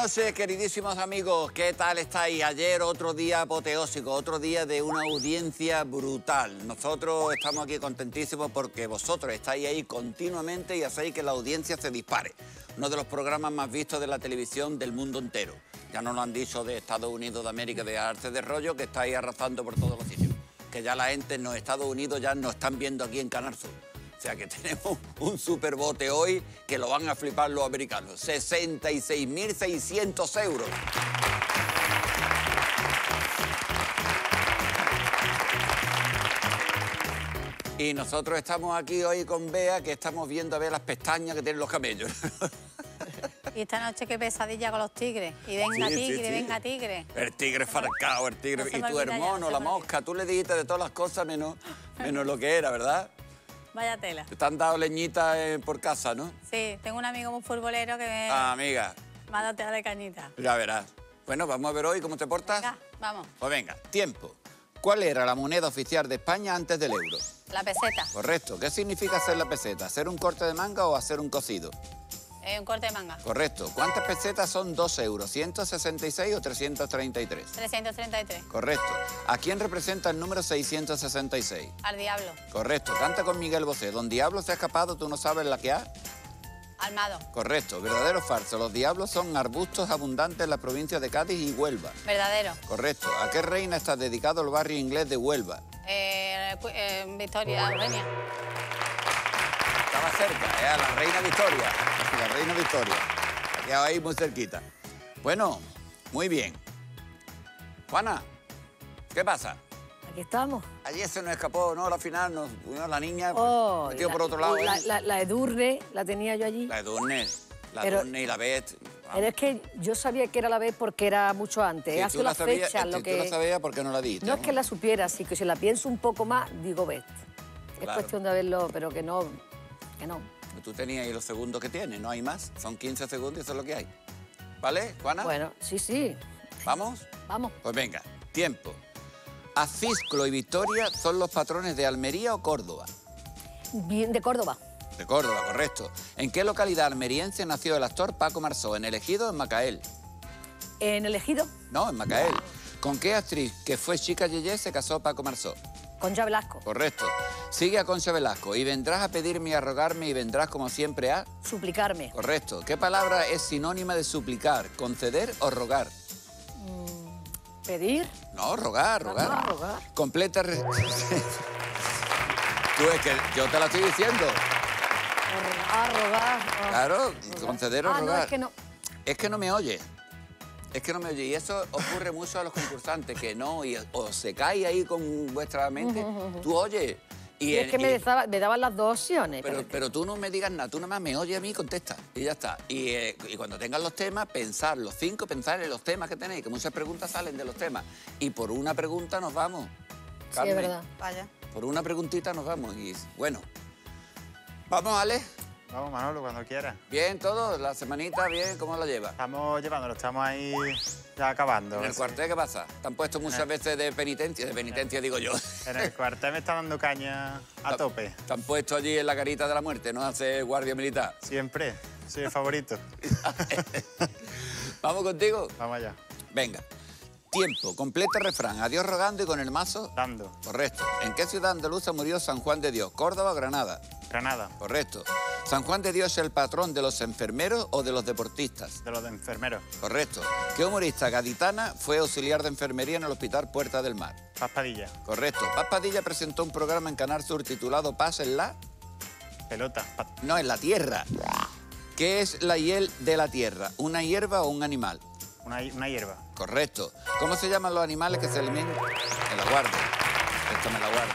noches, queridísimos amigos. ¿Qué tal estáis? Ayer otro día apoteósico, otro día de una audiencia brutal. Nosotros estamos aquí contentísimos porque vosotros estáis ahí continuamente y hacéis que la audiencia se dispare. Uno de los programas más vistos de la televisión del mundo entero. Ya nos lo han dicho de Estados Unidos de América, de Arce de Rollo, que estáis arrasando por todos los sitios. Que ya la gente en los Estados Unidos ya nos están viendo aquí en Canal Sur. O sea que tenemos un superbote hoy que lo van a flipar los americanos. 66.600 euros. Y nosotros estamos aquí hoy con Bea, que estamos viendo a ver las pestañas que tienen los camellos. Y esta noche qué pesadilla con los tigres. Y venga Sí, tigre, sí, sí. venga tigre. El tigre farcao, el tigre. No se Y me tu olvida ya, hermano, no se la me mosca, tú le dijiste de todas las cosas menos lo que era, ¿verdad? Vaya tela. Te han dado leñitas por casa, ¿no? Sí, tengo un amigo muy futbolero que me Amiga, ha dado tela de cañita. ya verás. Bueno, vamos a ver hoy cómo te portas. Venga, vamos. Pues venga, tiempo. ¿Cuál era la moneda oficial de España antes del euro? La peseta. Correcto. ¿Qué significa hacer la peseta? ¿Hacer un corte de manga o hacer un cocido? Un corte de manga. Correcto. ¿Cuántas pesetas son 2 euros? ¿166 o 333? 333. Correcto. ¿A quién representa el número 666? Al diablo. Correcto. Canta con Miguel Bosé. Don Diablo se ha escapado, ¿tú no sabes la que ha? Almado. Correcto. ¿Verdadero o falso? Los diablos son arbustos abundantes en las provincias de Cádiz y Huelva. Verdadero. Correcto. ¿A qué reina está dedicado el barrio inglés de Huelva? Victoria, Eugenia. Estaba cerca, a la reina Victoria. La reina Victoria. Ha quedado ahí muy cerquita. Bueno, muy bien. Juana, ¿qué pasa? Aquí estamos. Ayer se nos escapó, ¿no? La final, la niña Oh, metió por otro lado. la Edurne la tenía yo allí. La Edurne, Pero- Edurne y la Bet. Pero es que yo sabía que era la vez porque era mucho antes. Ha sido la fecha lo Si tú que... la sabías, ¿por qué no la diste? No es que la supiera, sí que si la pienso un poco más, digo Bet. Es Claro. cuestión de verlo, pero que no. Que no. Tú tenías ahí los segundos que tienes, no hay más. Son 15 segundos y eso es lo que hay. ¿Vale, Juana? Bueno, sí, sí. ¿Vamos? Vamos. Pues venga, tiempo. ¿Acisclo y Victoria son los patrones de Almería o Córdoba? Bien, de Córdoba. De Córdoba, correcto. ¿En qué localidad almeriense nació el actor Paco Marsó? ¿En El Ejido o en Macael? En el Ejido, No, en Macael. ¿Con qué actriz que fue Chica Yeye se casó Paco Marsó? Concha Velasco. Correcto. Sigue a Concha Velasco. Y vendrás a pedirme y a rogarme y vendrás como siempre a... Suplicarme. Correcto. ¿Qué palabra es sinónima de suplicar? ¿Conceder o rogar? Pedir. No, rogar, rogar. Ah, rogar. Completa... Tú, es que yo te la estoy diciendo. Rogar. Claro, conceder o rogar. No, es que no. Es que no me oye. Es que no me oye. Y eso ocurre mucho a los concursantes, que no, y o se cae ahí con vuestra mente. Tú oyes. Y es que me daban las dos opciones. Pero tú no me digas nada, tú nada más me oyes a mí y contesta. Y ya está. Y cuando tengas los temas, pensar en los los temas que tenéis, que muchas preguntas salen de los temas. Y por una pregunta nos vamos. Sí, Carmen, es verdad. Vaya. por una preguntita nos vamos. Y bueno, vamos, Ale. Vamos, Manolo, cuando quieras. Bien, todo, la semanita, bien, ¿cómo la llevas? Estamos llevándolo, estamos ahí ya acabando. ¿En el Sí. cuartel qué pasa? ¿Te han puesto muchas veces de penitencia digo yo? En el cuartel me está dando caña a tope. Te han puesto allí en la carita de la muerte, ¿no? Hace guardia militar. Siempre, soy el favorito. ¿Vamos contigo? Vamos allá. Venga. Tiempo, completa refrán. Adiós rogando y con el mazo. Dando. Correcto. ¿En qué ciudad andaluza murió San Juan de Dios? ¿Córdoba o Granada? Granada. Correcto. ¿San Juan de Dios es el patrón de los enfermeros o de los deportistas? De los de enfermeros. Correcto. ¿Qué humorista gaditana fue auxiliar de enfermería en el Hospital Puerta del Mar? Paz Padilla. Correcto. Paz Padilla presentó un programa en Canal Sur titulado Paz en la... Pelota. No, en la tierra. ¿Qué es la hiel de la tierra? ¿Una hierba o un animal? Una hierba. Correcto. ¿Cómo se llaman los animales que se alimentan? Me la guardo. Esto me la guardo.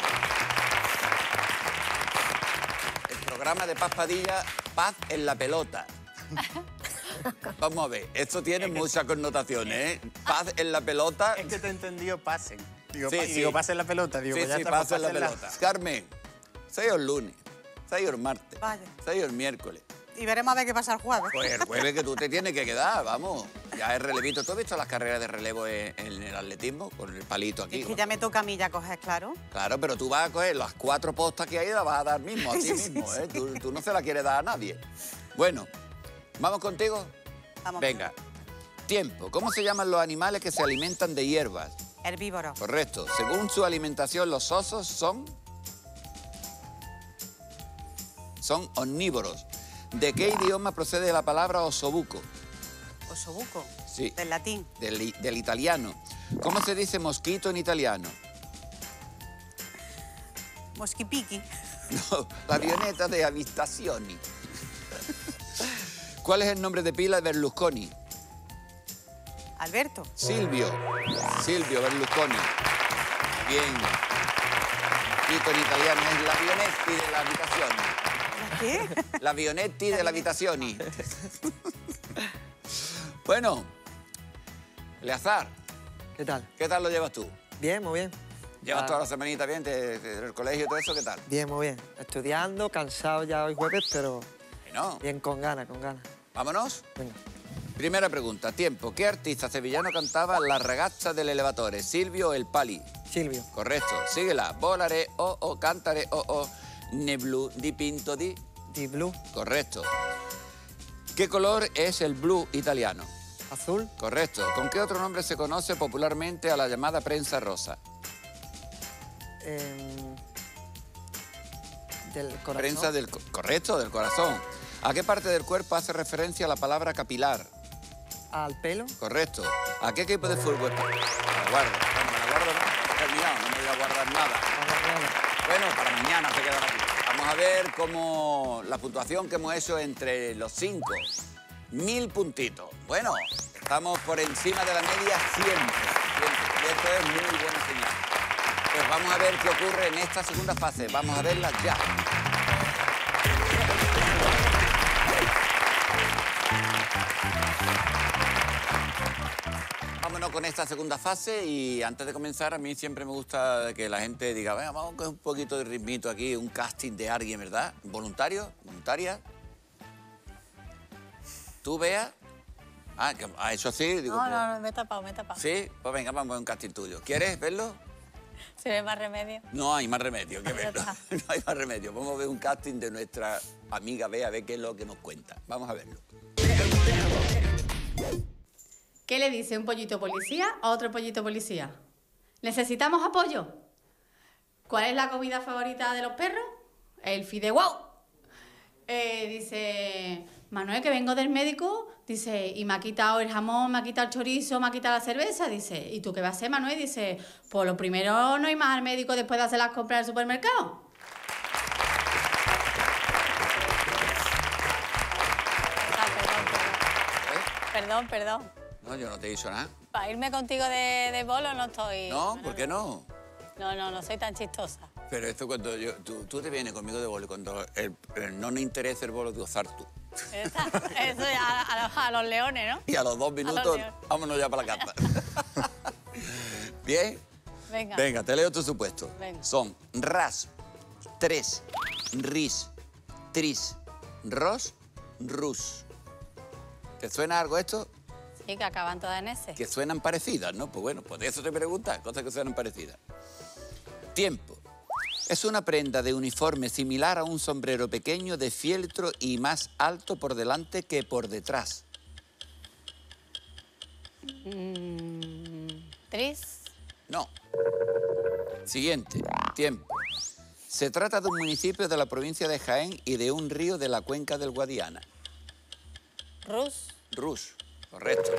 El programa de Paz Padilla, Paz en la pelota. Vamos a ver, esto tiene muchas connotaciones, ¿eh? Paz en la pelota. Es que te he entendido pasen. Digo, Sí, y sí. digo, pasen la pelota. Digo, Sí, pues ya sí, está, pues paz en la pásenla. pelota. Carmen, 6 el lunes, 6 el martes, Vale. 6 el miércoles. Y veremos a ver qué pasa el jueves. Pues el jueves que tú te tienes que quedar, vamos. Ya es relevito. ¿Tú has visto las carreras de relevo en el atletismo? Con el palito aquí. Es que ya me toca a mí ya coger, claro. Claro, pero tú vas a coger las 4 postas que hay y las vas a dar mismo, a ti mismo, ¿eh? Tú no se la quieres dar a nadie. Bueno, ¿vamos contigo? Vamos. Venga. Tiempo. ¿Cómo se llaman los animales que se alimentan de hierbas? Herbívoro. Correcto. Según su alimentación, los osos son omnívoros. ¿De qué idioma procede la palabra osobuco? Osobuco. Sí. Del latín. Del italiano. ¿Cómo se dice mosquito en italiano? Mosquipiqui. No, la avioneta de Avistazioni. ¿Cuál es el nombre de pila de Berlusconi? Alberto. Silvio Berlusconi. Bien. Mosquito en italiano es la avionetti de la habitazioni. ¿La qué? La avionetti de la habitazioni. Bueno, Eleazar, ¿Qué tal? ¿qué tal lo llevas tú? Bien, muy bien. ¿Llevas toda la semanita bien del colegio y todo eso? ¿Qué tal? Bien, muy bien. Estudiando, cansado ya hoy jueves, pero Bueno, bien, con ganas, con ganas. vámonos. Venga. Primera pregunta, tiempo. ¿Qué artista sevillano cantaba La ragazza del elevatore? ¿Silvio o El Pali? Silvio. Correcto. Síguela. Volare o cantare o ne blu dipinto di. Deep Blue. Correcto. ¿Qué color es el blue italiano? Azul. Correcto. ¿Con qué otro nombre se conoce popularmente a la llamada prensa rosa? Del corazón. Prensa del... Correcto, del corazón. ¿A qué parte del cuerpo hace referencia la palabra capilar? Al pelo. Correcto. ¿A qué equipo de fútbol? Me la guardo. Bueno, me la guardo, no. He terminado, no me voy a guardar nada. Bueno, para mañana se quedan aquí. Vamos a ver cómo la puntuación que hemos hecho entre los 5. 1000 puntitos. Bueno, estamos por encima de la media siempre. Y esto es muy buena señal. Pues vamos a ver qué ocurre en esta segunda fase. Vamos a verla ya. Vámonos con esta segunda fase y antes de comenzar a mí siempre me gusta que la gente diga, venga, vamos con un poquito de ritmito aquí, un casting de alguien, ¿verdad? ¿Voluntario? ¿Voluntaria? ¿Tú, Bea? Ah, que ha hecho así, digo. No, me he tapado. Sí, pues venga, vamos a ver un casting tuyo. ¿Quieres verlo? Si no hay más remedio. No hay más remedio que Ya verlo. está. No hay más remedio. Vamos a ver un casting de nuestra amiga Bea, a ver qué es lo que nos cuenta. Vamos a verlo. ¿Qué le dice un pollito policía a otro pollito policía? ¿Necesitamos apoyo? ¿Cuál es la comida favorita de los perros? El fideuá. Dice, Manuel, que vengo del médico, dice, y me ha quitado el jamón, me ha quitado el chorizo, me ha quitado la cerveza, dice, ¿y tú qué vas a hacer, Manuel? Dice, pues lo primero no ir más al médico después de hacer las compras al supermercado. Perdón. No, yo no te he dicho nada. Para irme contigo de bolo no estoy... No, ¿por qué no? No soy tan chistosa. Pero esto cuando tú te vienes conmigo de bolo, cuando no nos interesa el bolo de gozar tú. Eso ya a los leones, ¿no? Y a los 2 minutos, leones. vámonos ya para la casa. ¿Bien? Venga. Venga, te leo tu supuesto. Venga. Son ras, tres, ris, tris, ros, rus. ¿Te suena algo esto? Sí, que acaban todas en ese. Que suenan parecidas, ¿no? Pues bueno, pues de eso te preguntas, cosas que suenan parecidas. Tiempo. Es una prenda de uniforme similar a un sombrero pequeño de fieltro y más alto por delante que por detrás. Tris. No. Siguiente. Tiempo. Se trata de un municipio de la provincia de Jaén y de un río de la cuenca del Guadiana. Rus. Rus. Correcto.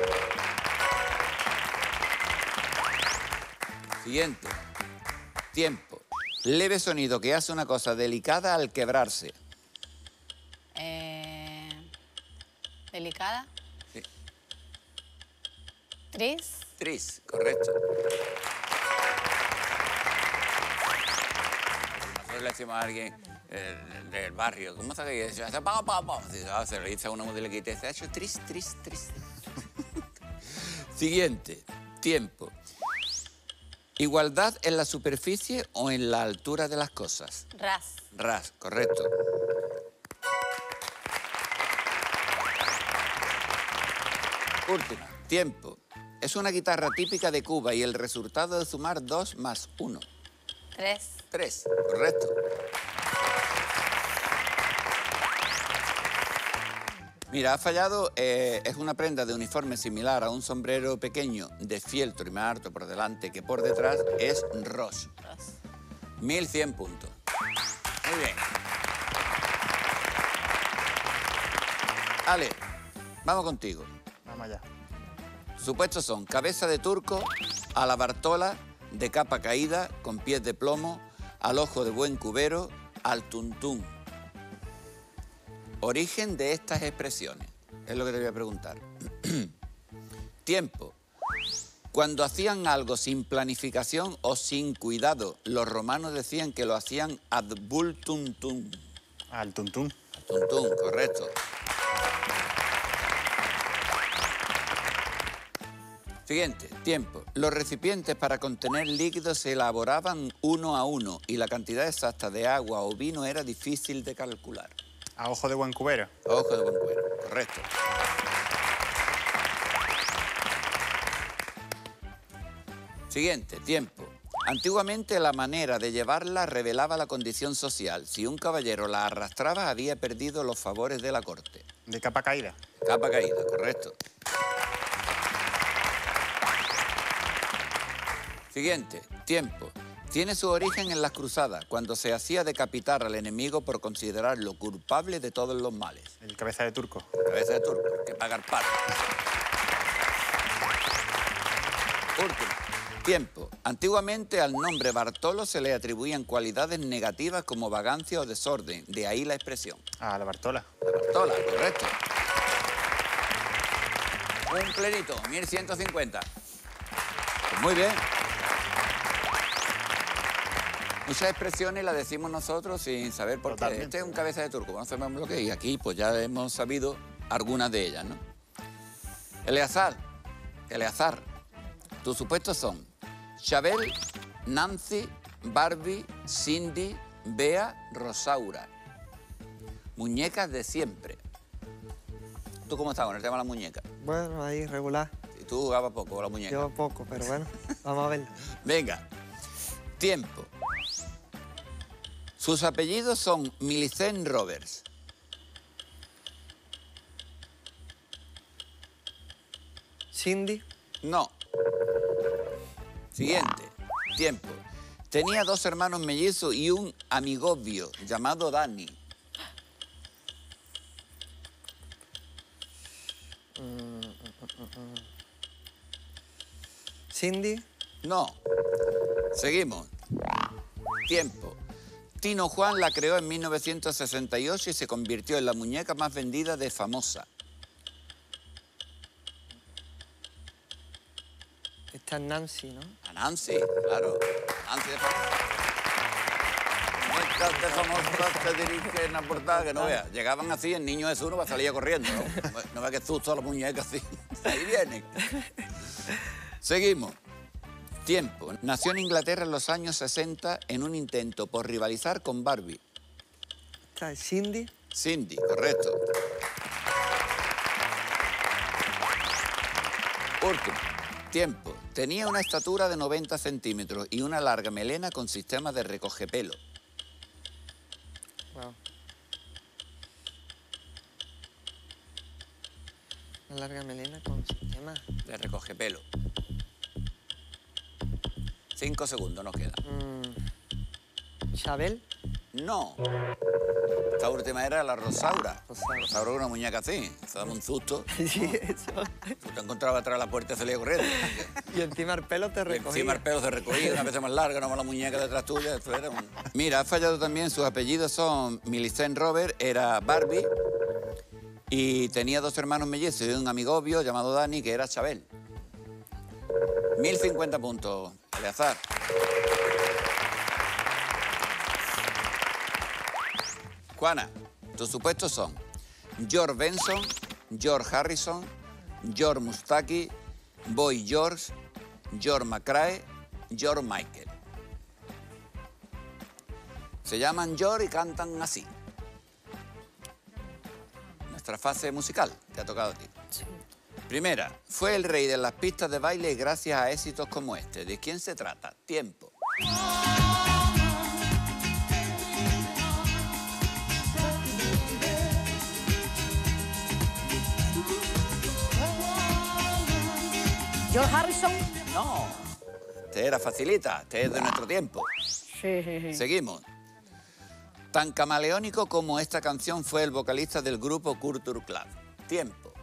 Siguiente. Tiempo. Leve sonido que hace una cosa delicada al quebrarse. Delicada. Sí. Tris. Tris. Correcto. Nosotros le decimos a alguien del barrio, ¿cómo se dice? Se lo dice a una modelo que te dice, ha hecho tris. Siguiente. Tiempo. Igualdad en la superficie o en la altura de las cosas. Ras. Ras, correcto. Última. Tiempo. Es una guitarra típica de Cuba y el resultado de sumar 2 más 1. 3. 3, correcto. Mira, ha fallado, es una prenda de uniforme similar a un sombrero pequeño de fieltro y más alto por delante que por detrás, es Ross. 1100 puntos. Muy bien. Ale, vamos contigo. Vamos allá. Supuestos son cabeza de turco, a la Bartola, de capa caída, con pies de plomo, al ojo de buen cubero, al tuntún. Origen de estas expresiones, es lo que te voy a preguntar. Tiempo. Cuando hacían algo sin planificación o sin cuidado, los romanos decían que lo hacían ad vultuntum. Al tuntún. Tuntún, correcto. Siguiente, tiempo. Los recipientes para contener líquidos se elaboraban uno a uno y la cantidad exacta de agua o vino era difícil de calcular. A ojo de buen cubero. Ojo de buen cubero, correcto. Siguiente, tiempo. Antiguamente la manera de llevarla revelaba la condición social. Si un caballero la arrastraba, había perdido los favores de la corte. De capa caída. Capa caída, correcto. Siguiente, tiempo. Tiene su origen en las cruzadas, cuando se hacía decapitar al enemigo por considerarlo culpable de todos los males. El cabeza de turco. Cabeza de turco, que pagar par. Último, tiempo. Antiguamente al nombre Bartolo se le atribuían cualidades negativas como vagancia o desorden, de ahí la expresión. A la Bartola. La Bartola, correcto. Un plenito, 1150. Pues muy bien. Muchas expresiones las decimos nosotros sin saber por qué. Totalmente. Este es un cabeza de turco, no sabemos lo que es. Y aquí pues ya hemos sabido algunas de ellas, ¿no? Eleazar. Tus supuestos son Chabel, Nancy, Barbie, Cindy, Bea, Rosaura. Muñecas de siempre. ¿Tú cómo estás con el tema de la muñeca? Bueno, ahí regular. Si tú jugabas poco con la muñeca. Yo poco, pero bueno, vamos a verlo. Venga. Tiempo. Sus apellidos son Millicent Roberts. Cindy, No. Siguiente. Tiempo. Tenía 2 hermanos mellizos y un amigobio llamado Dani. Cindy, No. Seguimos. Tiempo. Tino Juan la creó en 1968 y se convirtió en la muñeca más vendida de Famosa. esta es Nancy, ¿no? A Nancy, claro. Nancy de Famosa. Muñecas de Famosa te dirigen a portada que no veas. Llegaban así, el niño Jesús no salía corriendo, ¿no? No ve que susto a la muñeca así. Ahí vienen. Seguimos. Tiempo. Nació en Inglaterra en los años 60 en un intento por rivalizar con Barbie. Esta es Cindy, Cindy, correcto. Último. Tiempo. Tenía una estatura de 90 centímetros y una larga melena con sistema de recogepelo. wow. Una larga melena con sistema. De recogepelo. 5 segundos nos quedan. Chabel, No. Esta última era la Rosaura. Rosaura. Rosaura era una muñeca así. Se daba un susto. sí, eso. Tú te encontrabas atrás de la puerta y salía corriendo. Y encima el pelo te Y recogía. encima el pelo se recogía, una vez más larga, no más la muñeca detrás tuya. Eso era un... Mira, ha fallado también. Sus apellidos son Millicent Robert, era Barbie. Y tenía 2 hermanos mellizos y un amigobio llamado Dani, que era Chabel. 1050 puntos, Eleazar. Juana, tus supuestos son George Benson, George Harrison, George Mustaki, Boy George, George McRae, George Michael. Se llaman George y cantan así. Nuestra fase musical, te ha tocado a ti. Primera, fue el rey de las pistas de baile gracias a éxitos como este. ¿De quién se trata? Tiempo. George Harrison. No. Este era facilita, este es de nuestro tiempo. Sí. Seguimos. Tan camaleónico como esta canción fue el vocalista del grupo Culture Club. Tiempo.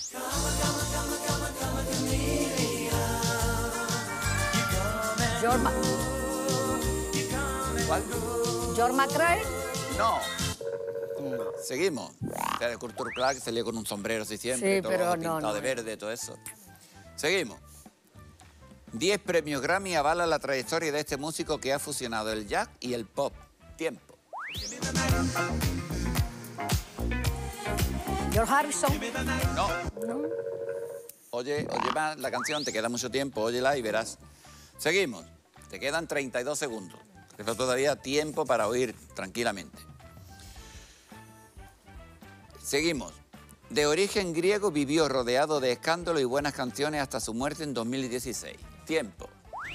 ¿Cuál? George McRae. No. Seguimos. O sea, de Culture Club que salía con un sombrero así siempre, Sí, todo pero pintado no. de verde, todo eso. Seguimos. 10 premios Grammy avalan la trayectoria de este músico que ha fusionado el jazz y el pop. Tiempo. George Harrison. No. Oye más la canción, te queda mucho tiempo, óyela y verás. Seguimos. Te quedan 32 segundos. Queda todavía tiempo para oír tranquilamente. Seguimos. De origen griego, vivió rodeado de escándalo y buenas canciones hasta su muerte en 2016. Tiempo.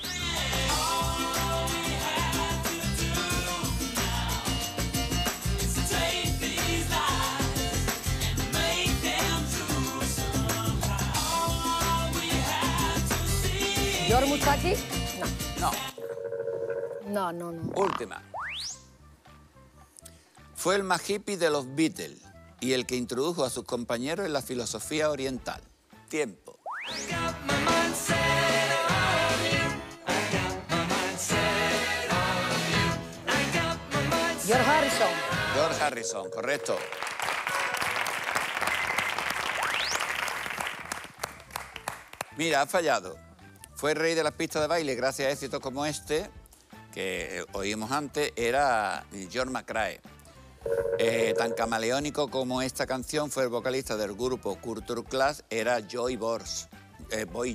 George Mustachi. No. No. Última. Fue el más hippie de los Beatles y el que introdujo a sus compañeros en la filosofía oriental. Tiempo. George Harrison. George Harrison, correcto. Mira, ha fallado. Fue rey de las pistas de baile gracias a éxitos como este, que oímos antes, era George McRae. Tan camaleónico como esta canción fue el vocalista del grupo Culture Club, era Boy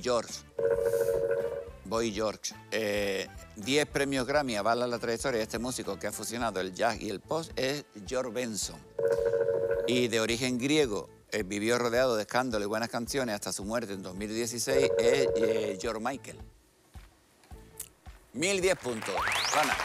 George. 10 premios Grammy avalan la trayectoria de este músico que ha fusionado el jazz y el pop, es George Benson. Y de origen griego, vivió rodeado de escándalo y buenas canciones hasta su muerte en 2016, es George Michael. 1010 puntos. Juana.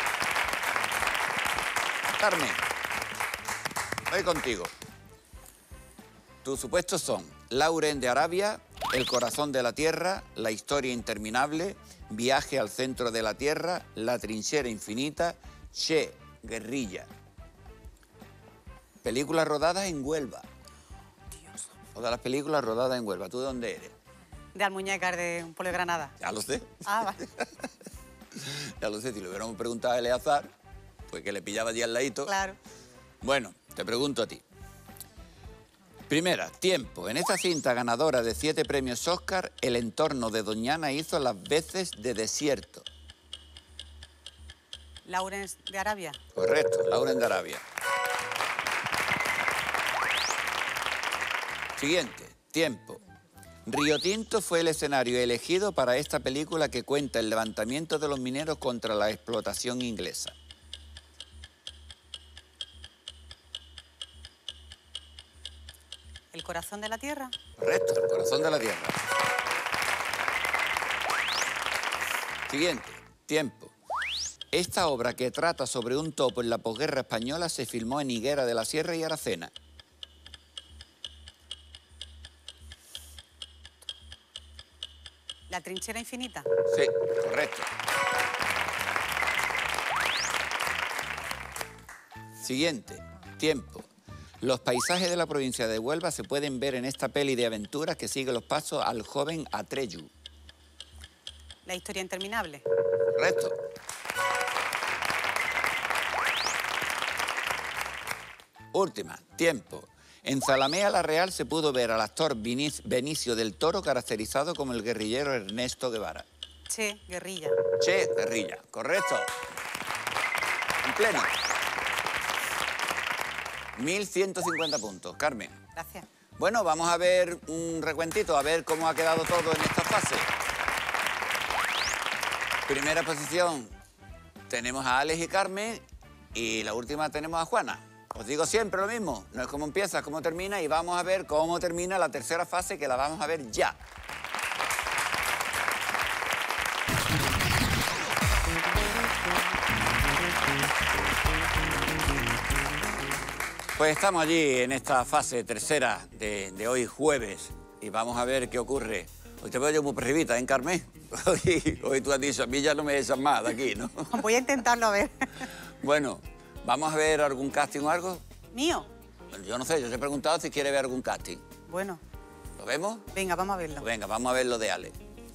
Carmen, voy contigo. Tus supuestos son Lauren de Arabia, El corazón de la tierra, La historia interminable, Viaje al centro de la tierra, La trinchera infinita, Che, guerrilla. Películas rodadas en Huelva. Dios. Todas las películas rodadas en Huelva. ¿Tú de dónde eres? De Almuñécar, de un pueblo de Granada. Ya lo sé. Ah, vale. Ya lo sé, si le hubiéramos preguntado a Eleazar, pues que le pillaba allí al ladito. Claro. Bueno, te pregunto a ti. Primera, tiempo. En esta cinta ganadora de 7 premios Oscar, el entorno de Doñana hizo las veces de desierto. Laurens de Arabia. Correcto, Lauren de Arabia. Siguiente, tiempo. Río Tinto fue el escenario elegido para esta película que cuenta el levantamiento de los mineros contra la explotación inglesa. El corazón de la tierra. Correcto, El corazón de la tierra. Siguiente, tiempo. Esta obra que trata sobre un topo en la posguerra española se filmó en Higuera de la Sierra y Aracena. La trinchera infinita. Sí, correcto. Siguiente, tiempo. Los paisajes de la provincia de Huelva se pueden ver en esta peli de aventuras que sigue los pasos al joven Atreyu. La historia interminable. Correcto. Última, tiempo. En Zalamea la Real se pudo ver al actor Benicio del Toro caracterizado como el guerrillero Ernesto Guevara. Che, guerrilla. Che, guerrilla, correcto. En pleno. 1150 puntos. Carmen. Gracias. Bueno, vamos a ver un recuentito, a ver cómo ha quedado todo en esta fase. Primera posición tenemos a Alex y Carmen y la última tenemos a Juana. Os digo siempre lo mismo, no es cómo empieza, es cómo termina y vamos a ver cómo termina la tercera fase que la vamos a ver ya. Pues estamos allí en esta fase tercera de hoy jueves y vamos a ver qué ocurre. Hoy te veo yo muy perribita, ¿eh, Carmen? Hoy tú has dicho, a mí ya no me echas más de aquí, ¿no? Voy a intentarlo a ver. Bueno, ¿vamos a ver algún casting o algo? ¿Mío? Bueno, yo no sé, yo te he preguntado si quiere ver algún casting. Bueno, ¿Lo vemos? venga, vamos a verlo. Pues venga, vamos a ver lo de Ale.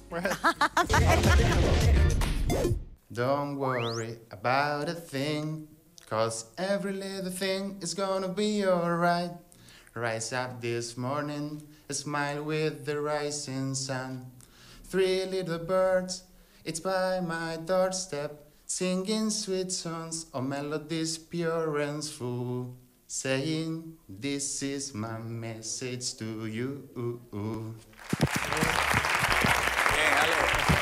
Don't worry about a thing, 'cause every little thing is gonna be alright. Rise up this morning, smile with the rising sun. 3 little birds, it's by my doorstep, singing sweet songs of melodies pure and full, saying, this is my message to you. Bien, Ale.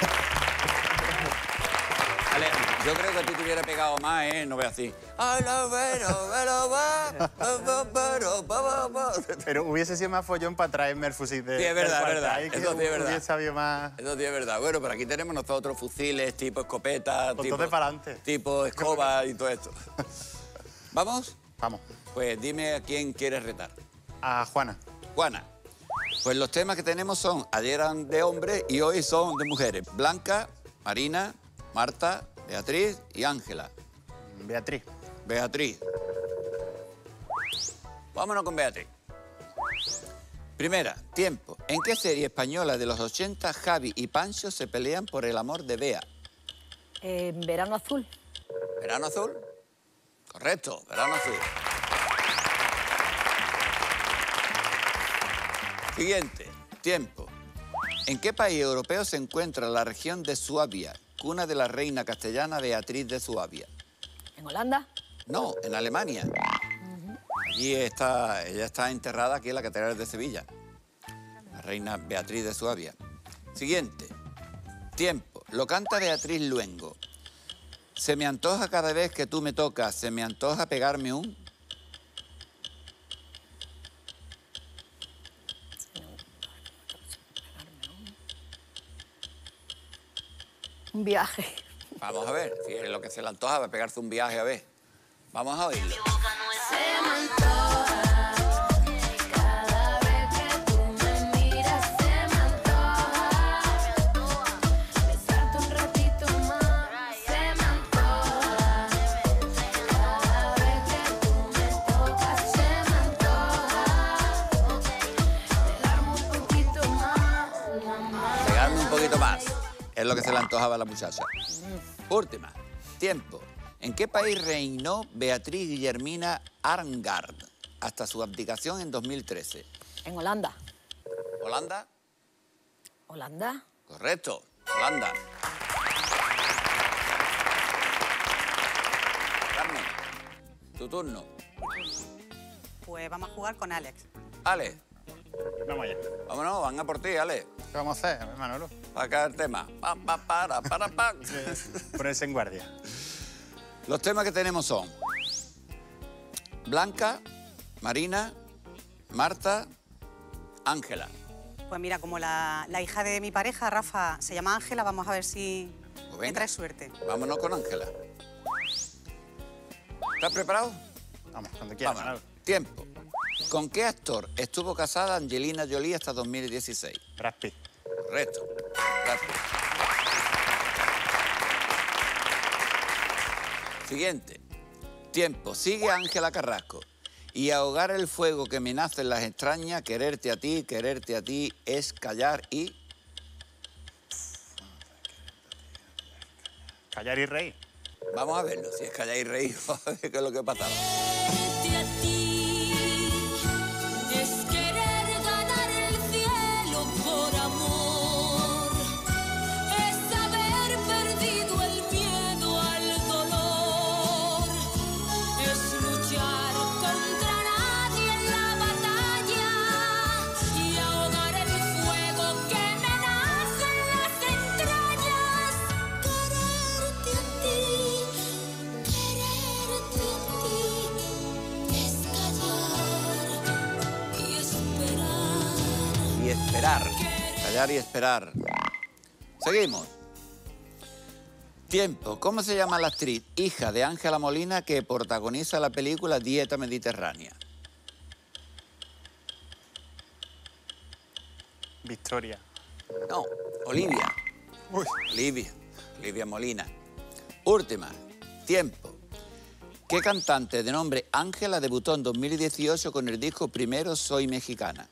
Ale, yo creo que a ti te hubiera pegado más, ¿eh? No ve así. Pero hubiese sido más follón para traerme el fusil de... Sí, es verdad, del es verdad. cuartel, que Eso sí es verdad. Hubiese sabido más... Eso sí es verdad. Bueno, pero aquí tenemos nosotros fusiles, tipo escopeta, Con tipo, todo de pa'lante. tipo escoba y todo esto. ¿Vamos? Vamos. Pues dime a quién quieres retar. A Juana. Juana. Pues los temas que tenemos son, ayer eran de hombres y hoy son de mujeres. Blanca, Marina, Marta, Beatriz y Ángela. Beatriz. Beatriz. Vámonos con Beatriz. Primera, tiempo. ¿En qué serie española de los 80 Javi y Pancho se pelean por el amor de Bea? Verano azul. ¿Verano azul? Correcto, verano azul. Siguiente, tiempo. ¿En qué país europeo se encuentra la región de Suabia, cuna de la reina castellana Beatriz de Suabia? ¿En Holanda? No, en Alemania. Allí está, ella está enterrada aquí en la Catedral de Sevilla. La reina Beatriz de Suabia. Siguiente, tiempo. Lo canta Beatriz Luengo. Se me antoja cada vez que tú me tocas, se me antoja pegarme un... Un viaje. Vamos a ver, si es lo que se le antoja, va a pegarse un viaje a ver. Vamos a oírlo. Cada vez que tú me miras se me antoja besarte un ratito más, se me antoja. Cada vez que tú me tocas se me antoja pegarme un poquito más, mamá. Pegarme un poquito más. Es lo que se le antojaba a la muchacha. Última. Tiempo. ¿En qué país reinó Beatriz Guillermina Arngard hasta su abdicación en 2013? En Holanda. ¿Holanda? ¿Holanda? Correcto. Holanda. Carmen, tu turno. Pues vamos a jugar con Alex. Ale, Vamos allá. vámonos, van a por ti, Ale. ¿Qué vamos a hacer, Manolo? Para acá el tema. Pa, pa, para, pa. Ponerse en guardia. Los temas que tenemos son Blanca, Marina, Marta, Ángela. Pues mira, como la hija de mi pareja, Rafa, se llama Ángela, vamos a ver si Pues me venga. trae suerte. Vámonos con Ángela. ¿Estás preparado? Vamos, cuando quieras, Vámonos. Manolo. Tiempo. ¿Con qué actor estuvo casada Angelina Jolie hasta 2016? Brad Pitt. Correcto. Gracias. Siguiente. Tiempo. Sigue a Ángela Carrasco. Y ahogar el fuego que me nace en las extrañas, quererte a ti es callar y... Callar y reír. Vamos a verlo, si es callar y reír, vamos a ver qué es lo que pasaba. Quererte a ti es querer ganar el cielo por amor, es haber perdido el miedo al dolor, es luchar contra nadie en la batalla y ahogar el fuego que me nace en las entrañas. Quererte a ti es callar y esperar. Y esperar. Callar y esperar. Seguimos. Tiempo. ¿Cómo se llama la actriz, hija de Ángela Molina, que protagoniza la película Dieta Mediterránea? Victoria. No, Olivia. Uy. Olivia Molina. Última, tiempo. ¿Qué cantante de nombre Ángela debutó en 2018 con el disco Primero Soy Mexicana?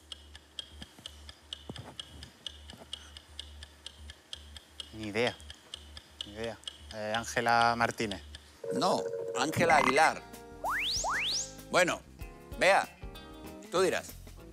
Ni idea. Ni idea. Ángela Martínez. No, Ángela Aguilar. Bueno, Bea, tú dirás.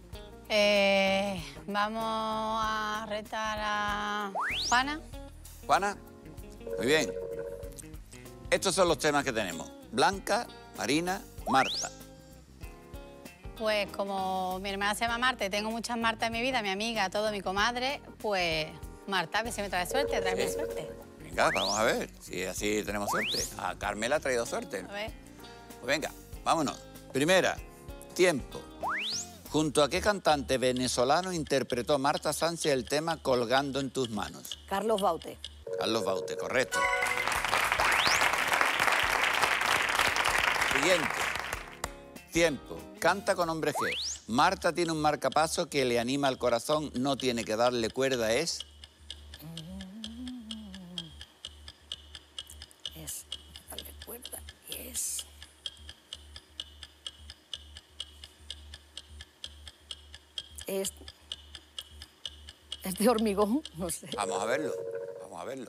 Vamos a retar a Juana. Juana, muy bien. Estos son los temas que tenemos. Blanca, Marina, Marta. Pues como mi hermana se llama Marta y tengo muchas Martas en mi vida, mi amiga, todo, mi comadre, pues Marta, a ver si me trae suerte, tráeme Sí. suerte. Venga, vamos a ver si así tenemos suerte. A Carmela ha traído suerte. A ver. Pues venga, vámonos. Primera, tiempo. ¿Junto a qué cantante venezolano interpretó Marta Sánchez el tema Colgando en tus manos? Carlos Baute. Carlos Baute, correcto. Siguiente. Tiempo. Canta con hombre G. Marta tiene un marcapaso que le anima al corazón, no tiene que darle cuerda, es... Dale cuerda, es... Es de Hormigón, no sé. Vamos a verlo, vamos a verlo.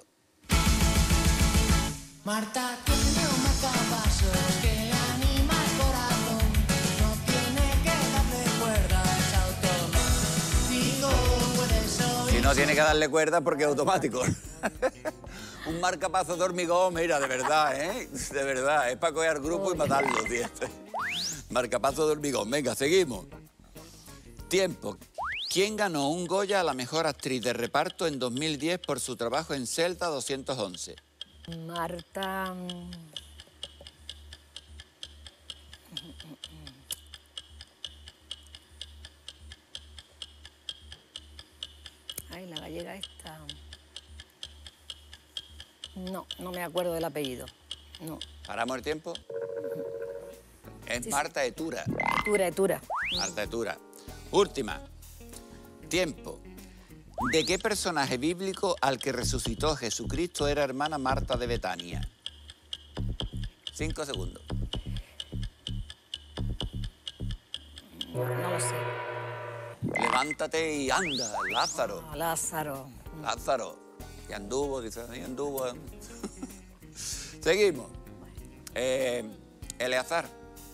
Marta tiene un marcapasos que anima el corazón. No tiene que darle cuerda, es automático. Puedes oír. Si no tiene que darle cuerda porque es automático. Un marcapaso de hormigón, mira, de verdad, ¿eh? De verdad, es para coger al grupo y matarlo, tío. Marcapaso de hormigón. Venga, seguimos. Tiempo. ¿Quién ganó un Goya a la mejor actriz de reparto en 2010 por su trabajo en Celda 211? Marta... Ay, la gallega esta... No, no me acuerdo del apellido. No. ¿Paramos el tiempo? Es Sí, sí. Marta Etura. Etura. Marta Etura. Última. Tiempo. ¿De qué personaje bíblico al que resucitó Jesucristo era hermana Marta de Betania? 5 segundos. No lo sé. Levántate y anda, Lázaro. Ah, Lázaro. Lázaro. Y anduvo, dice, y anduvo. Seguimos. Eleazar.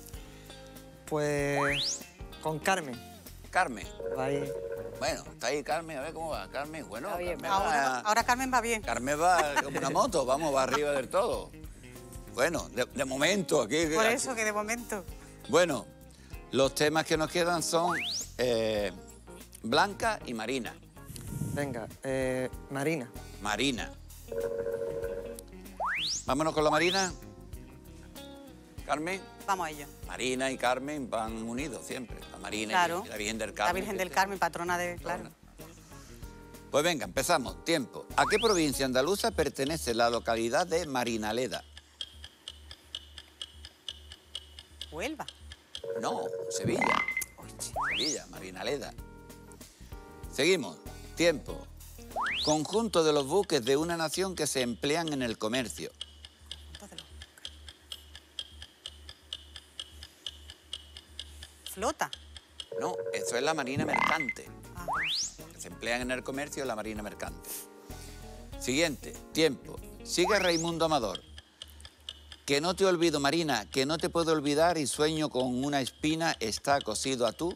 Pues con Carmen. Carmen. Ahí. Bueno, está ahí Carmen, a ver cómo va. Carmen, bueno, Está bien, Carmen Ahora Carmen va bien. Carmen va como una moto, vamos, va arriba del todo. Bueno, de momento aquí... Por eso que de momento. Bueno, los temas que nos quedan son Blanca y Marina. Venga, Marina. Marina. Vámonos con la Marina. Carmen. Vamos a ello. Marina y Carmen van unidos siempre. La Marina Claro. y la Virgen del Carmen. La Virgen del Carmen, patrona de... Claro. Pues venga, empezamos. Tiempo. ¿A qué provincia andaluza pertenece la localidad de Marinaleda? Huelva. No, Sevilla. Sevilla, Marinaleda. Seguimos. Tiempo. Conjunto de los buques de una nación que se emplean en el comercio. Flota. No, eso es la marina mercante. Que se emplean en el comercio, la marina mercante. Siguiente. Tiempo. Sigue Raimundo Amador. Que no te olvido, Marina, que no te puedo olvidar y sueño con una espina está cosido a tú.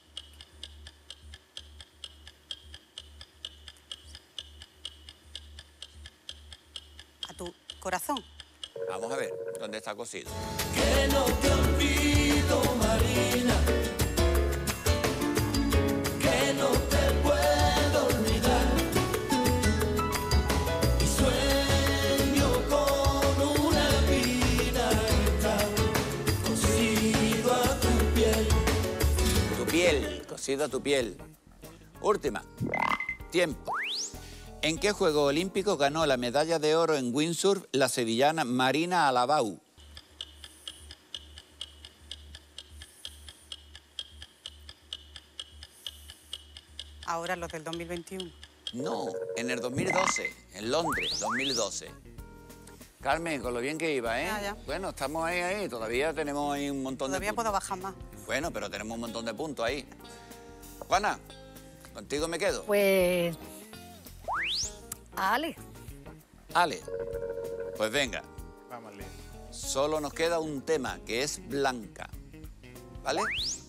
A tu corazón. Vamos a ver, ¿dónde está cosido? Que no te olvido, Marina. Que no te puedo olvidar. Y sueño con una vida que está cosido a tu piel. Tu piel, cosido a tu piel. Última. Tiempo. ¿En qué Juego Olímpico ganó la medalla de oro en windsurf la sevillana Marina Alabau? Ahora los del 2021. No, en el 2012, en Londres, 2012. Carmen, con lo bien que iba, ¿eh? Ya. Bueno, estamos ahí, todavía tenemos ahí un montón de Todavía puntos. puedo bajar más. Bueno, pero tenemos un montón de puntos ahí. Juana, contigo me quedo. Pues... Ale. Ale, pues venga, Vamos, lío. solo nos queda un tema, que es Blanca. ¿Vale?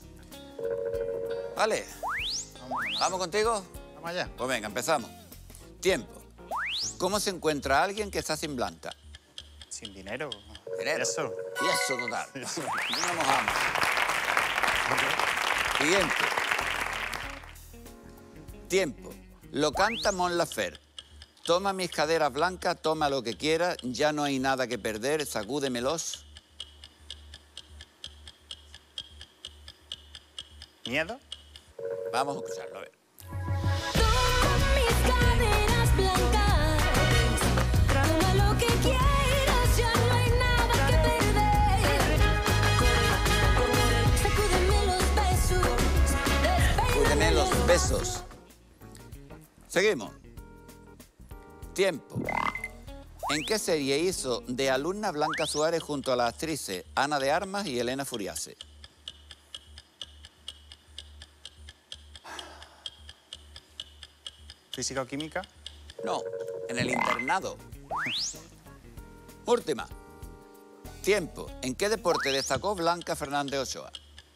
¿Vale? ¿Vamos contigo? Vamos allá. Pues venga, empezamos. Tiempo. ¿Cómo se encuentra alguien que está sin Blanca? Sin dinero. Dinero. Eso. Y eso total. No mojamos. Siguiente. Tiempo. Lo canta Mon Laferte. Toma mis caderas blancas, toma lo que quieras, ya no hay nada que perder, sacúdemelos. ¿Miedo? Vamos a escucharlo, a ver. Toma mis caderas blancas, toma lo que quieras, ya no hay nada que perder. Sacúdeme los besos, Sacúdeme los besos. Seguimos. Tiempo. ¿En qué serie hizo de alumna Blanca Suárez junto a las actrices Ana de Armas y Elena Furiase? ¿Física o química? No, en el internado. Última. Tiempo. ¿En qué deporte destacó Blanca Fernández Ochoa?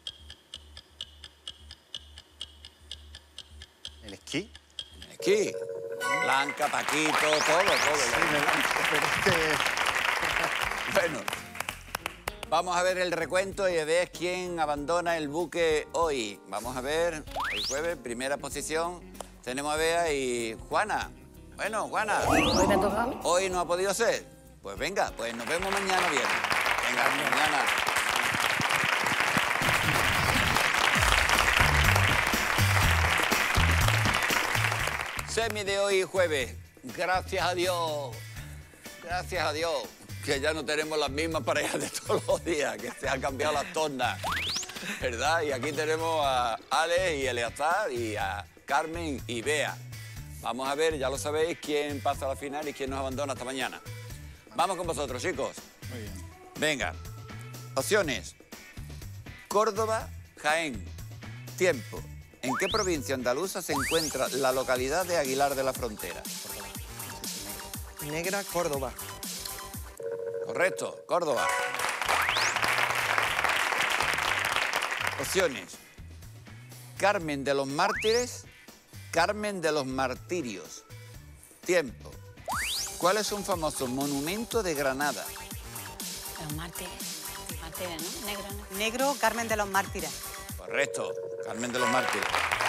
¿El esquí? En el esquí. Blanca, Paquito, todo. Pero es que... Bueno, vamos a ver el recuento y a ver quién abandona el buque hoy. Vamos a ver, hoy jueves, primera posición, tenemos a Bea y Juana. Bueno, Juana, ¿Hoy me toca a mí? hoy no ha podido ser. Pues venga, pues nos vemos mañana viernes. Venga, mañana. Semi de hoy jueves. Gracias a Dios. Gracias a Dios. Que ya no tenemos las mismas parejas de todos los días, que se han cambiado las tornas. ¿Verdad? Y aquí tenemos a Ale y Eleazar y a Carmen y Bea. Vamos a ver, ya lo sabéis, quién pasa a la final y quién nos abandona hasta mañana. Vamos con vosotros, chicos. Muy bien. Venga. Opciones. Córdoba, Jaén. Tiempo. ¿En qué provincia andaluza se encuentra la localidad de Aguilar de la Frontera? Negra, Córdoba. Correcto, Córdoba. Opciones. Carmen de los Mártires, Carmen de los Martirios. Tiempo. ¿Cuál es un famoso monumento de Granada? Los mártires. Mártires, ¿no? Negro, ¿no? Negro, Carmen de los Mártires. Correcto, Carmen de los Mártires.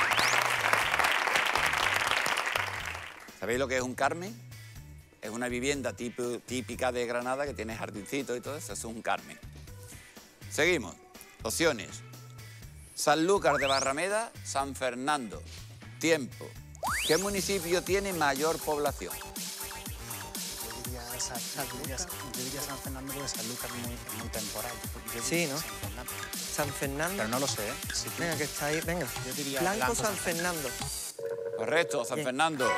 ¿Sabéis lo que es un Carmen? Es una vivienda típica de Granada que tiene jardincito y todo eso. Eso es un Carmen. Seguimos. Opciones. Sanlúcar de Barrameda, San Fernando. Tiempo. ¿Qué municipio tiene mayor población? Yo diría San Fernando porque Sanlúcar es muy temporal. Yo Sí, diría ¿no? San Fernando. San Fernando. Pero no lo sé, ¿eh? Sí, Venga, que está ahí. Venga. Yo diría Blanco, Blanco, San San Fernando. Correcto, San Bien. Fernando.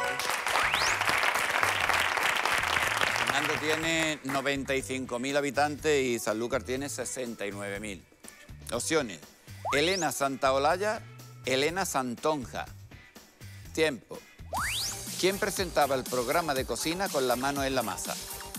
Fernando tiene 95.000 habitantes y Sanlúcar tiene 69.000. Opciones. Elena Santaolalla, Elena Santonja. Tiempo. ¿Quién presentaba el programa de cocina con la mano en la masa?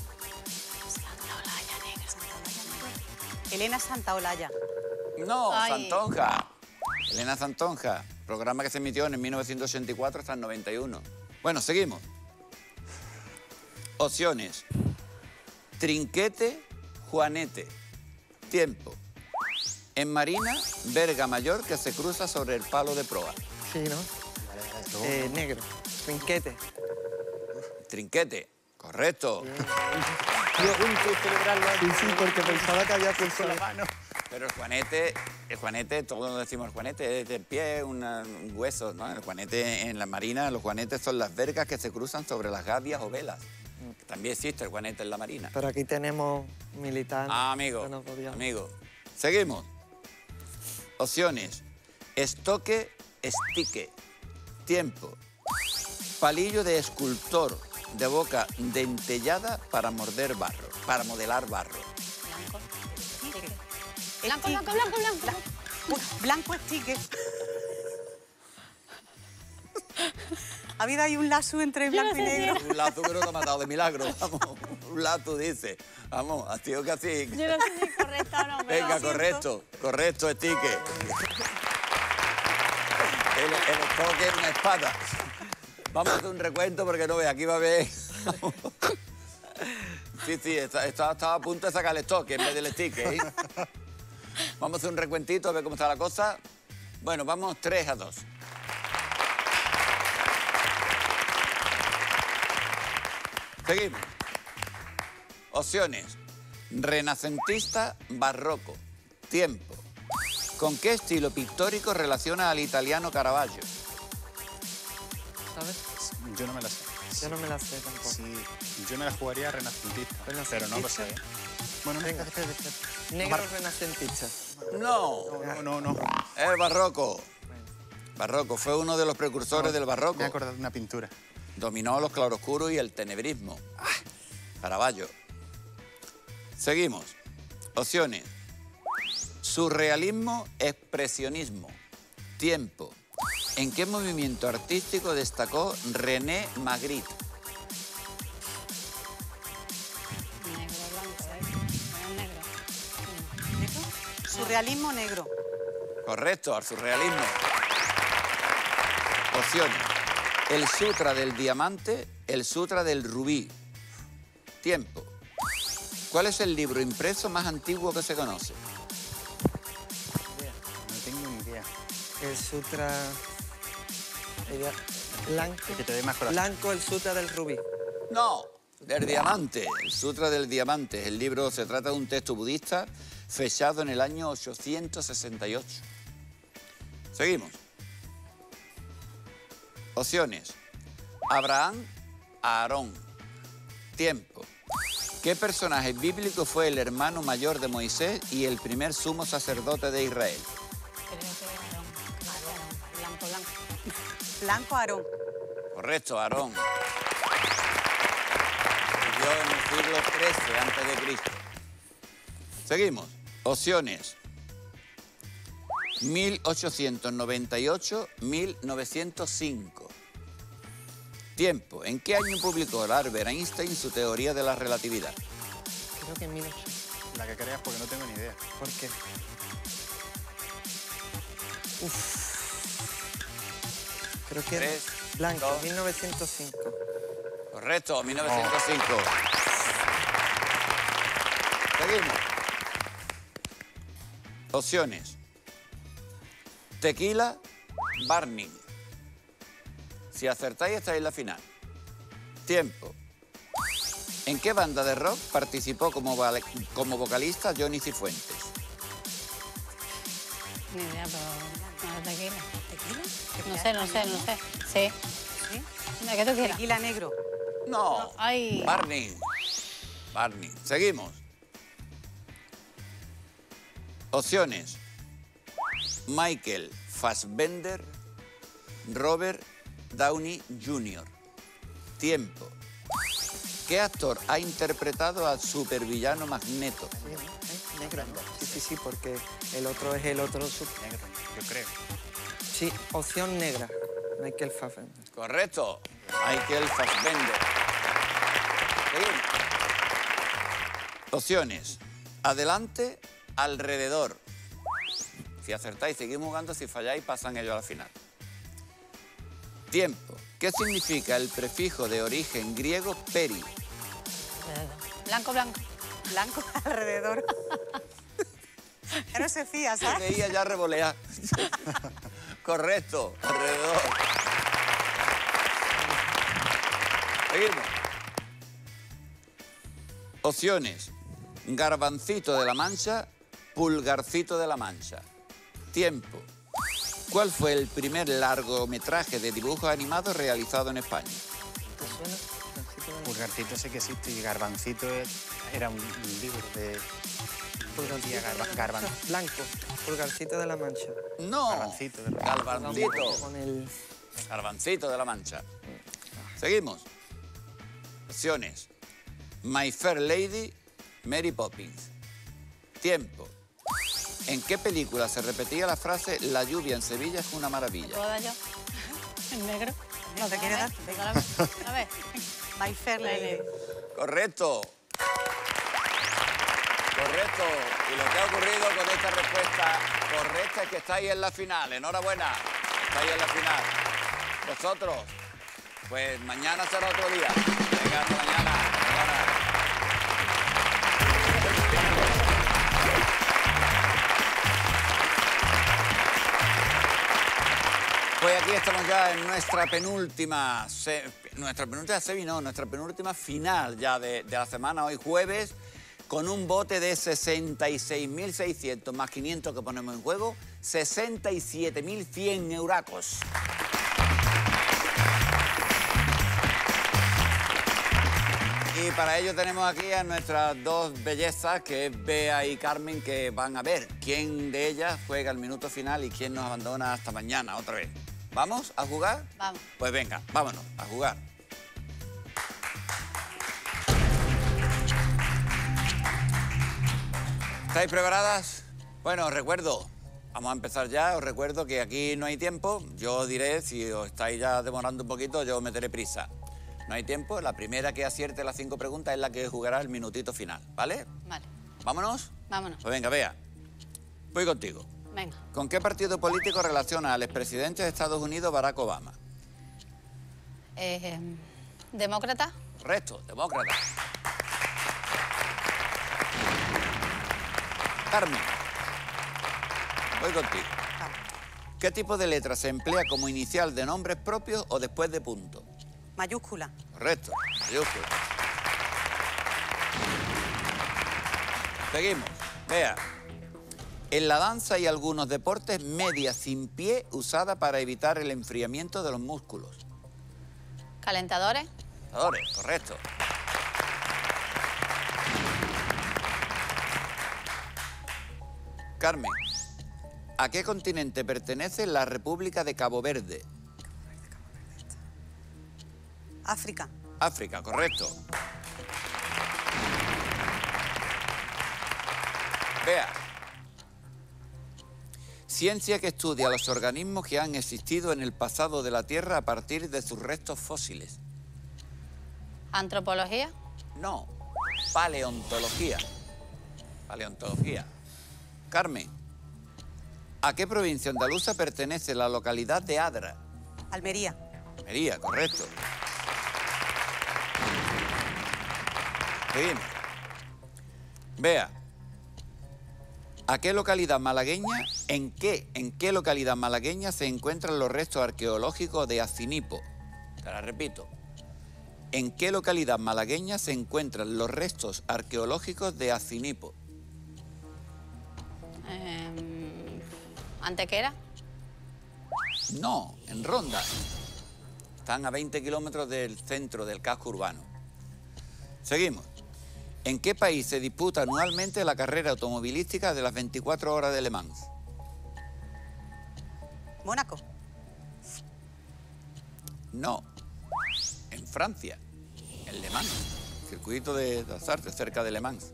Elena Santaolalla. No, Ay. Santonja. Elena Santonja. Programa que se emitió en el 1984 hasta el 91. Bueno, seguimos. Opciones. Trinquete, Juanete. Tiempo. En Marina, verga mayor que se cruza sobre el palo de proa. Sí, ¿no? Negro. Trinquete. Trinquete. Correcto. Sí, sí, porque pensaba que había puesto la mano. Pero el juanete, todos decimos el juanete, es del pie, un hueso, ¿no? El juanete en la marina, los juanetes son las vergas que se cruzan sobre las gavias o velas. También existe el juanete en la marina. Pero aquí tenemos militar. Ah, amigo, que no podíamos. amigo. Seguimos. Opciones. Estoque, estique. Tiempo. Palillo de escultor de boca dentellada para morder barro, para modelar barro. Blanco, blanco, blanco, blanco. Blanco es tique. Ha habido ahí un lazo entre blanco y negro. Un lazo que no te ha matado de milagro, vamos. Un lazo dice. Vamos, ha sido casi. Yo no sé si es correcto o no, pero Venga, lo siento. correcto, estique. El toque es una espada. Vamos a hacer un recuento porque no ve, aquí va a ver. Sí, estaba a punto de sacar el toque en vez del stick, ¿eh? Vamos a hacer un recuentito a ver cómo está la cosa. Bueno, vamos 3-2. Seguimos. Opciones. Renacentista, barroco. Tiempo. ¿Con qué estilo pictórico relaciona al italiano Caravaggio? ¿Sabes? Yo no me la sé. Yo no me la sé tampoco. Sí, yo me la jugaría renacentista, pero no lo sé. Bueno, Venga, negro renacentista. No. No. El barroco. Barroco. Fue uno de los precursores del barroco. Me he acordado de una pintura. Dominó los claroscuros y el tenebrismo. Caravaggio. Seguimos. Opciones. Surrealismo, expresionismo. Tiempo. ¿En qué movimiento artístico destacó René Magritte? Negro, blanco, negro. ¿Negro? Surrealismo negro. Correcto, al surrealismo. Opciones. El Sutra del Diamante, el Sutra del Rubí. Tiempo. ¿Cuál es el libro impreso más antiguo que se conoce? No tengo ni idea. El sutra... Blanco. El que te dé más corazón. Blanco, el sutra del rubí. No, del Diamante. El Sutra del Diamante. El libro se trata de un texto budista fechado en el año 868. Seguimos. Opciones. Abraham, Aarón. Tiempo. ¿Qué personaje bíblico fue el hermano mayor de Moisés y el primer sumo sacerdote de Israel? Creo que Aarón. Blanco, blanco. Blanco Aarón. Correcto, Aarón. Vivió en el siglo XIII a.C. Seguimos. Opciones. 1898-1905. Tiempo. ¿En qué año publicó Albert Einstein su teoría de la relatividad? Creo que en 1800. La que creas porque no tengo ni idea. ¿Por qué? Creo que Tres, blanco, dos. 1905. Correcto, 1905. Seguimos. Opciones. Tequila, Barney. Si acertáis, estáis en la final. Tiempo. ¿En qué banda de rock participó como vocalista Johnny Cifuentes? Ni idea, pero no es tequila. ¿Tequila? No sé. Sí. ¿Sí? ¿De qué tú quieras? Tequila negro. No. Ay. Barney. Seguimos. Opciones. Michael Fassbender, Robert Downey Jr. Tiempo. ¿Qué actor ha interpretado al supervillano Magneto? Negro. Sí, porque el otro es el otro Negro, yo creo. Sí, opción negra. Michael Fassbender. Correcto. Michael Fassbender. Seguimos. Opciones. Adelante, alrededor. Si acertáis, seguimos jugando. Si falláis, pasan ellos a la final. Tiempo. ¿Qué significa el prefijo de origen griego peri? Blanco, blanco. Blanco alrededor. Ya no se fía, Se ¿sabes? veía ya revolear. Correcto, alrededor. Seguimos. Opciones. Garbancito de la Mancha, Pulgarcito de la Mancha. Tiempo. ¿Cuál fue el primer largometraje de dibujos animados realizado en España? ¿Te suena? Pulgarcito sé que existe y Garbancito era un libro de... Garbancito. Blanco, Pulgarcito de la Mancha. No. Garbancito de la- Garbancito. Con el... Garbancito de la Mancha. Seguimos. Opciones. My Fair Lady, Mary Poppins. Tiempo. ¿En qué película se repetía la frase la lluvia en Sevilla es una maravilla? ¿Puedo dar yo? ¿En negro? ¿No te quieres dar? Venga, a ver. My Fair Lady. Correcto. Correcto. Y lo que ha ocurrido con esta respuesta correcta es que estáis en la final. Enhorabuena. Estáis en la final. Vosotros, pues mañana será otro día. Venga, hasta mañana. Pues aquí estamos ya en nuestra penúltima final ya de la semana, hoy jueves, con un bote de 66.600 más 500 que ponemos en juego, 67.100 euracos. Y para ello tenemos aquí a nuestras dos bellezas, que es Bea y Carmen, que van a ver quién de ellas juega el minuto final y quién nos abandona hasta mañana otra vez. ¿Vamos a jugar? Vamos. Pues venga, vámonos a jugar. ¿Estáis preparadas? Bueno, os recuerdo, vamos a empezar ya, os recuerdo que aquí no hay tiempo. Yo os diré, si os estáis ya demorando un poquito, yo meteré prisa. No hay tiempo, la primera que acierte las 5 preguntas es la que jugará el minutito final, ¿vale? Vale. ¿Vámonos? Vámonos. Pues venga, Bea, voy contigo. Venga. ¿Con qué partido político relaciona al expresidente de Estados Unidos, Barack Obama? ¿Demócrata? Correcto, demócrata. Carmen, voy contigo. ¿Qué tipo de letra se emplea como inicial de nombres propios o después de punto? Mayúscula. Correcto, mayúscula. Seguimos. Vea. En la danza y algunos deportes, media sin pie usada para evitar el enfriamiento de los músculos. ¿Calentadores? Calentadores, correcto. Carmen, ¿a qué continente pertenece la República de Cabo Verde? África. África, correcto. Vea. Ciencia que estudia los organismos que han existido en el pasado de la Tierra a partir de sus restos fósiles. ¿Antropología? No, paleontología. Paleontología. Carmen, ¿a qué provincia andaluza pertenece la localidad de Adra? Almería. Almería, correcto. Seguimos. Vea. ¿A qué localidad malagueña, en qué localidad malagueña se encuentran los restos arqueológicos de Acinipo? Te la repito. ¿En qué localidad malagueña se encuentran los restos arqueológicos de Acinipo? ¿Antequera? No, en Ronda. Están a 20 kilómetros del centro del casco urbano. Seguimos. ¿En qué país se disputa anualmente la carrera automovilística de las 24 horas de Le Mans? Mónaco. No, en Francia, en Le Mans, circuito de Azarte, cerca de Le Mans.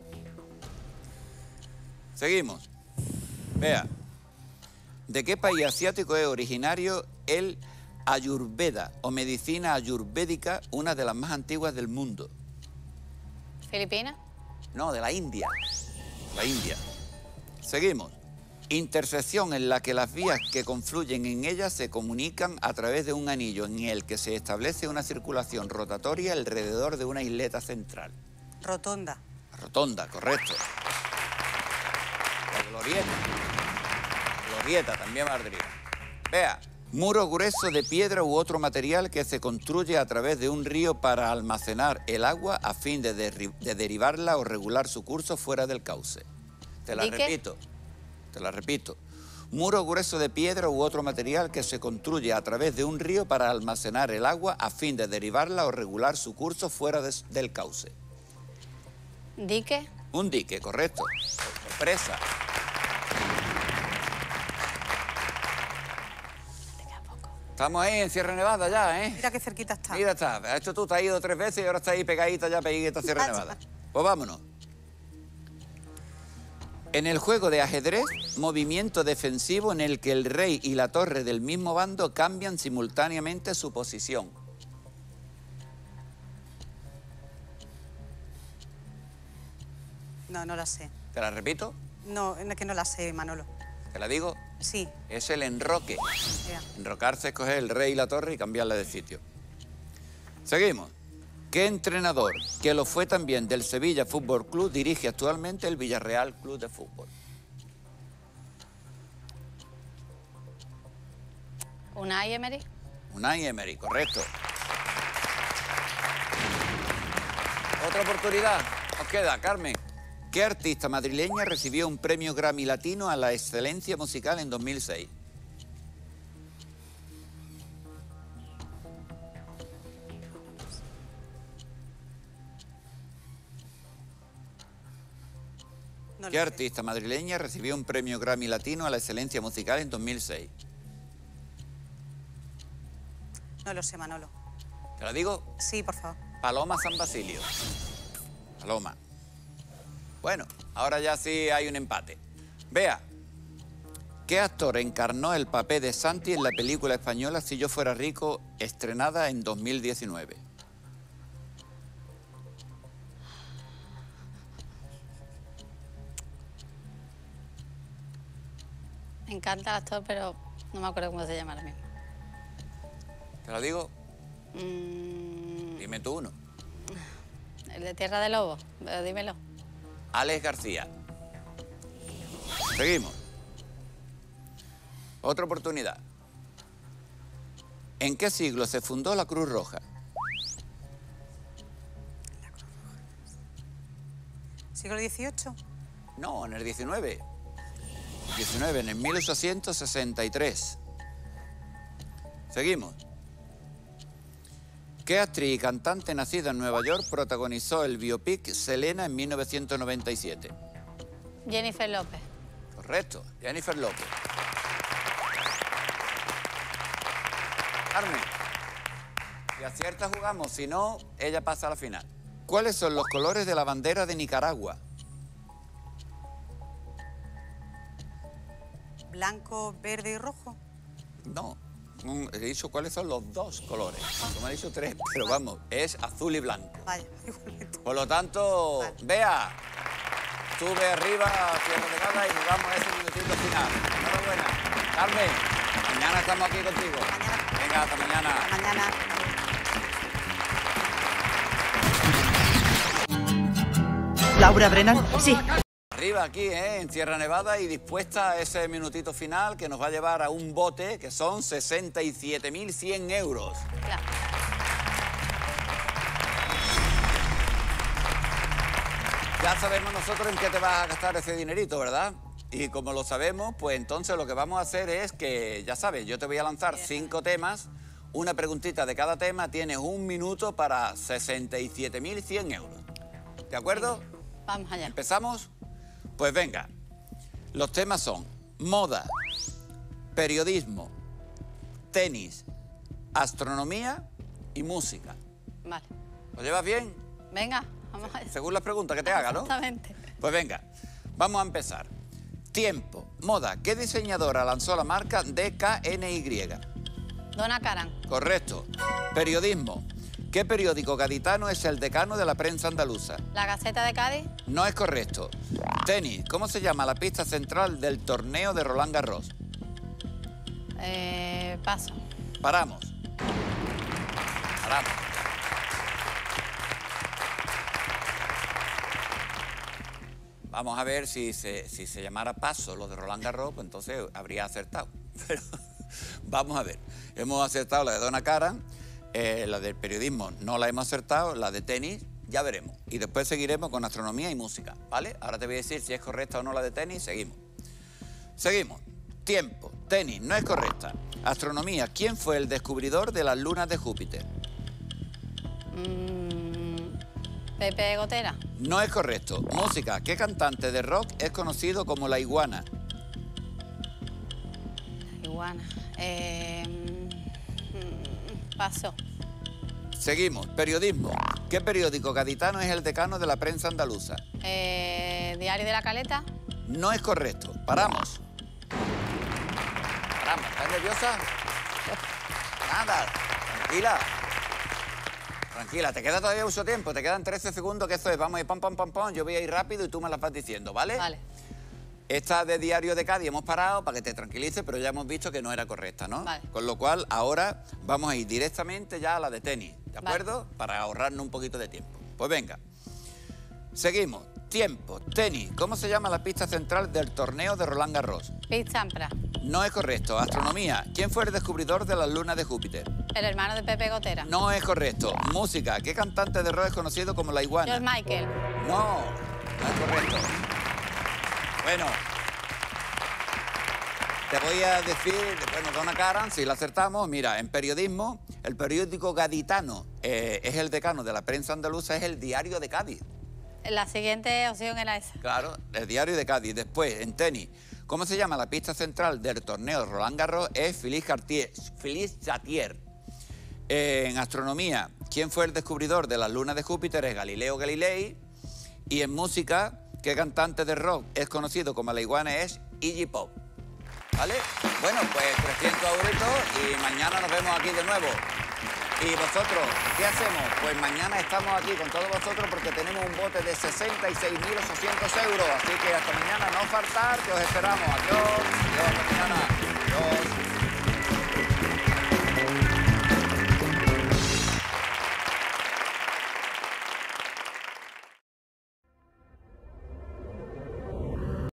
Seguimos. Vea, ¿de qué país asiático es originario el Ayurveda o medicina ayurvédica, una de las más antiguas del mundo? ¿Filipinas? No, de la India. La India. Seguimos. Intersección en la que las vías que confluyen en ella se comunican a través de un anillo en el que se establece una circulación rotatoria alrededor de una isleta central. Rotonda. Rotonda, correcto. La glorieta. Glorieta también valdría. Vea. Muro grueso de piedra u otro material que se construye a través de un río para almacenar el agua a fin de derivarla o regular su curso fuera del cauce. Te la repito. Muro grueso de piedra u otro material que se construye a través de un río para almacenar el agua a fin de derivarla o regular su curso fuera del cauce. ¿Dique? Un dique, correcto. Presa. Estamos ahí en Sierra Nevada ya, ¿eh? Mira qué cerquita está. Mira, está. Esto tú te has ido 3 veces y ahora está ahí pegadita ya, pegadita a Sierra Nevada. Pues vámonos. En el juego de ajedrez, movimiento defensivo en el que el rey y la torre del mismo bando cambian simultáneamente su posición. No, no la sé. ¿Te la repito? No, es que no la sé, Manolo. ¿Te la digo? Sí. Es el enroque. Ya. Enrocarse es coger el rey y la torre y cambiarla de sitio. Seguimos. ¿Qué entrenador, que lo fue también del Sevilla Fútbol Club, dirige actualmente el Villarreal Club de Fútbol? Unai Emery. Unai Emery, correcto. Otra oportunidad. Os queda, Carmen. ¿Qué artista madrileña recibió un premio Grammy Latino a la excelencia musical en 2006? No ¿Qué lo sé. artista madrileña recibió un premio Grammy Latino a la excelencia musical en 2006? No lo sé, Manolo. ¿Te la digo? Sí, por favor. Paloma San Basilio. Paloma. Bueno, ahora ya sí hay un empate. Vea, ¿qué actor encarnó el papel de Santi en la película española Si yo fuera rico, estrenada en 2019? Me encanta el actor, pero no me acuerdo cómo se llama ahora mismo. ¿Te lo digo? Mm, Dime tú uno. el de Tierra de Lobos, pero dímelo. Alex García. Seguimos. Otra oportunidad. ¿En qué siglo se fundó la Cruz Roja? ¿Siglo XVIII? No, en el 19. 19, en el 1863. Seguimos. ¿Qué actriz y cantante nacida en Nueva York protagonizó el biopic Selena en 1997? Jennifer López. Correcto, Jennifer López. Carmen, si acierta jugamos, si no, ella pasa a la final. ¿Cuáles son los colores de la bandera de Nicaragua? Blanco, verde y rojo. No, he dicho cuáles son los 2 colores. Tú me has dicho 3, pero vamos, es azul y blanco. Vaya, igualmente. Por lo tanto, Bea, sube arriba, Sierra Nevada y jugamos ese minutito final. Enhorabuena. Carmen, mañana estamos aquí contigo. Mañana. Venga, hasta mañana. Hasta mañana. Laura Brennan, sí. Arriba aquí, en Sierra Nevada y dispuesta a ese minutito final que nos va a llevar a un bote que son 67.100 euros. Claro. Ya sabemos nosotros en qué te vas a gastar ese dinerito, ¿verdad? Y como lo sabemos, pues entonces lo que vamos a hacer es que, ya sabes, yo te voy a lanzar 5 temas, una preguntita de cada tema, tienes 1 minuto para 67.100 euros. ¿De acuerdo? Vamos allá. ¿Empezamos? Pues venga, los temas son moda, periodismo, tenis, astronomía y música. Vale. ¿Lo llevas bien? Venga, vamos allá. Según las preguntas que te haga, ¿no? Exactamente. Pues venga, vamos a empezar. Tiempo, moda, ¿qué diseñadora lanzó la marca DKNY? Donna Karan. Correcto. Periodismo, ¿qué periódico gaditano es el decano de la prensa andaluza? La Gaceta de Cádiz. No es correcto. Tenis, ¿cómo se llama la pista central del torneo de Roland Garros? Paso. Paramos. Paramos. Vamos a ver si se llamara Paso lo de Roland Garros, pues entonces habría acertado. Pero vamos a ver. Hemos acertado la de Donna Karan, la del periodismo no la hemos acertado, la de tenis ya veremos. Y después seguiremos con astronomía y música, ¿vale? Ahora te voy a decir si es correcta o no la de tenis, seguimos. Seguimos. Tiempo, tenis, no es correcta. Astronomía, ¿quién fue el descubridor de las lunas de Júpiter? Pepe Gotera. No es correcto. Música, ¿qué cantante de rock es conocido como La Iguana? Iguana. Paso. Seguimos. Periodismo. ¿Qué periódico gaditano es el decano de la prensa andaluza? Diario de la Caleta. No es correcto. Paramos. Paramos. ¿Estás nerviosa? Nada. Tranquila. Tranquila, te queda todavía mucho tiempo. Te quedan 13 segundos, que eso es. Vamos a ir pam, pam, pam, pam. Yo voy a ir rápido y tú me las vas diciendo, ¿vale? Vale. Esta de Diario de Cádiz hemos parado para que te tranquilices, pero ya hemos visto que no era correcta, ¿no? Vale. Con lo cual, ahora vamos a ir directamente ya a la de tenis, ¿de acuerdo? Vale. Para ahorrarnos un poquito de tiempo. Pues venga. Seguimos. Tiempo. Tenis. ¿Cómo se llama la pista central del torneo de Roland Garros? Pete Sampras. No es correcto. Astronomía. ¿Quién fue el descubridor de las lunas de Júpiter? El hermano de Pepe Gotera. No es correcto. Música. ¿Qué cantante de rock es conocido como La Iguana? George Michael. No es correcto. Bueno, te voy a decir, bueno, con una cara, si la acertamos, mira, en periodismo, el periódico gaditano es el decano de la prensa andaluza, es el Diario de Cádiz. La siguiente opción era esa. Claro, el Diario de Cádiz. Después, en tenis, ¿cómo se llama la pista central del torneo Roland Garros? Es Félix Jatier. En astronomía, ¿quién fue el descubridor de las lunas de Júpiter? Es Galileo Galilei. Y en música, ¿qué cantante de rock es conocido como La Iguana? Es Iggy Pop. ¿Vale? Bueno, pues 300 euritos y mañana nos vemos aquí de nuevo. ¿Y vosotros qué hacemos? Pues mañana estamos aquí con todos vosotros porque tenemos un bote de 66.800 euros. Así que hasta mañana no faltar, que os esperamos. Adiós. Adiós, hasta mañana. Adiós.